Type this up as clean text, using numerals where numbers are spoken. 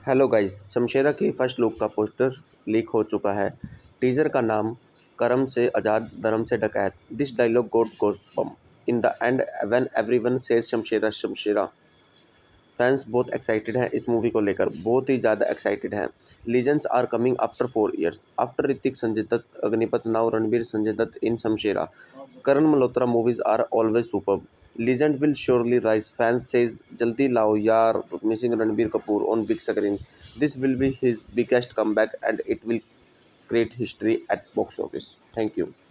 Hello guys, Shamshera की first look का poster leak हो चुका है। टीजर का नाम करम से आज़ाद धर्म से डकैत। This dialogue got goosebump in the end when everyone says Shamshera Shamshera. Fans बहुत एक्साइटेड हैं इस मूवी को लेकर, बहुत ही ज़्यादा एक्साइटेड हैं। Legends are coming after 4 years after Hrithik, Sanjay Dutt, Agnipath, now Ranbir Sanjay Dutt in Shamshera. Karan Malhotra movies are always superb. Legend will surely rise. Fans says जल्दी लाओ यार missing Ranbir Kapoor on big screen. This will be his biggest comeback and it will create history at box office. Thank you.